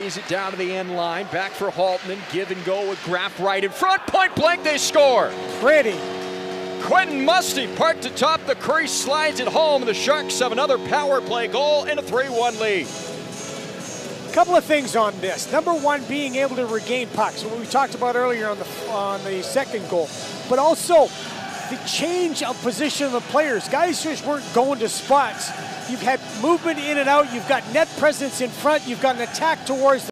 Rallies it down to the end line. Back for Haltman. Give and go with Graff right in front. Point blank, they score. Pretty. Quentin Musty parked atop the crease, slides it home. The Sharks have another power play goal and a 3-1 lead. Couple of things on this. Number one, being able to regain pucks, what we talked about earlier on the second goal. But also, the change of position of the players. Guys just weren't going to spots. You've had movement in and out. You've got net presence in front. You've got an attack towards the